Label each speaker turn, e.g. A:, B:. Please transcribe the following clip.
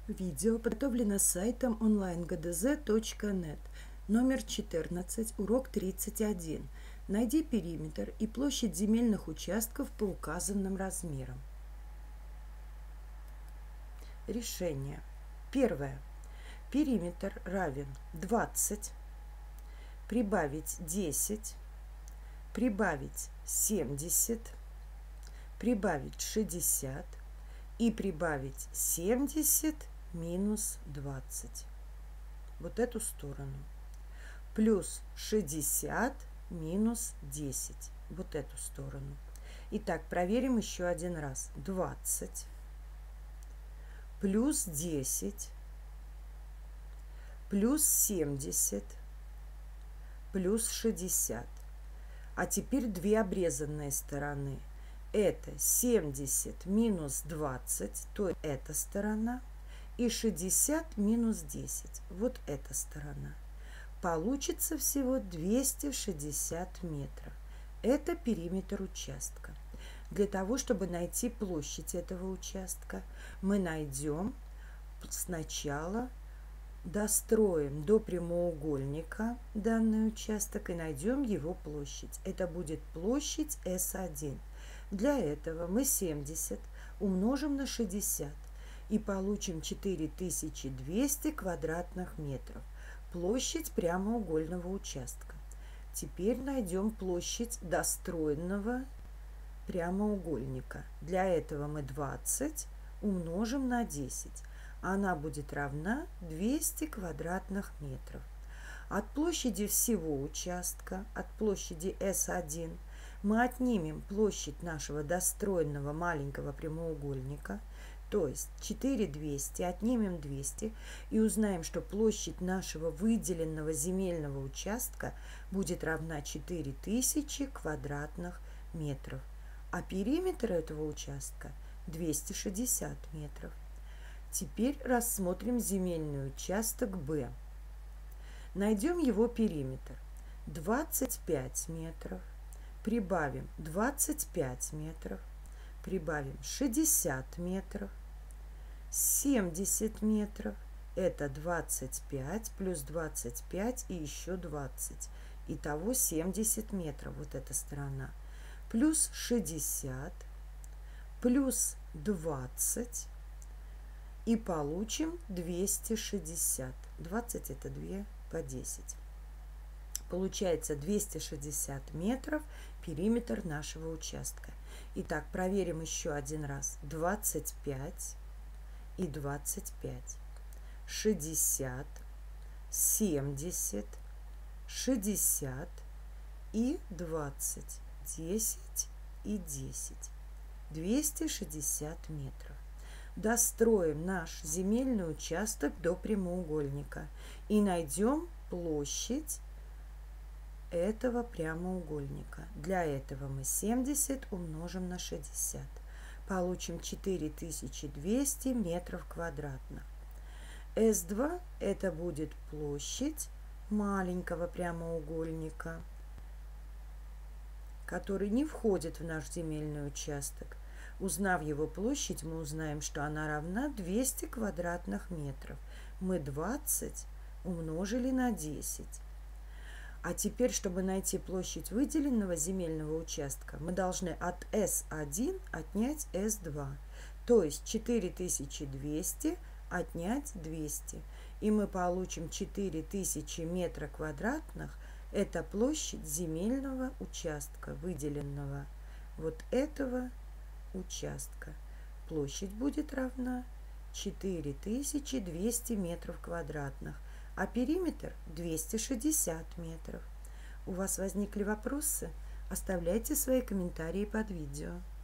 A: Видео подготовлено сайтом onlinegdz.net. Номер 14, урок 31. Найди периметр и площадь земельных участков по указанным размерам. Решение. Первое. Периметр равен 20, прибавить 10, прибавить 70, прибавить 60 и прибавить 70 минус 20. Вот эту сторону. Плюс 60 минус 10. Вот эту сторону. Итак, проверим еще один раз. 20 плюс 10 плюс 70 плюс 60. А теперь две обрезанные стороны. Это 70 минус 20, то эта сторона, и 60 минус 10, вот эта сторона. Получится всего 260 метров. Это периметр участка. Для того, чтобы найти площадь этого участка, мы найдем сначала, достроим до прямоугольника данный участок и найдем его площадь. Это будет площадь S1. Для этого мы 70 умножим на 60 и получим 4200 квадратных метров. Площадь прямоугольного участка. Теперь найдем площадь достроенного прямоугольника. Для этого мы 20 умножим на 10. Она будет равна 200 квадратных метров. От площади всего участка, от площади S1, мы отнимем площадь нашего достроенного маленького прямоугольника, то есть 4200 отнимем 200 и узнаем, что площадь нашего выделенного земельного участка будет равна 4000 квадратных метров, а периметр этого участка 260 метров. Теперь рассмотрим земельный участок Б. Найдем его периметр. 25 метров. Прибавим 25 метров, прибавим 60 метров, 70 метров, это 25 плюс 25 и еще 20. Итого 70 метров вот эта сторона. Плюс 60, плюс 20 и получим 260. 20 это 2 по 10. Получается 260 метров периметр нашего участка. Итак, проверим еще один раз. 25 и 25. 60, 70, 60 и 20. 10 и 10. 260 метров. Достроим наш земельный участок до прямоугольника и найдем площадь этого прямоугольника. Для этого мы 70 умножим на 60. Получим 4200 метров квадратных. S2 это будет площадь маленького прямоугольника, который не входит в наш земельный участок. Узнав его площадь, мы узнаем, что она равна 200 квадратных метров. Мы 20 умножили на 10. А теперь, чтобы найти площадь выделенного земельного участка, мы должны от S1 отнять S2. То есть 4200 отнять 200. И мы получим 4000 метров квадратных. Это площадь земельного участка, выделенного вот этого участка. Площадь будет равна 4200 метров квадратных. А периметр 260 метров. У вас возникли вопросы? Оставляйте свои комментарии под видео.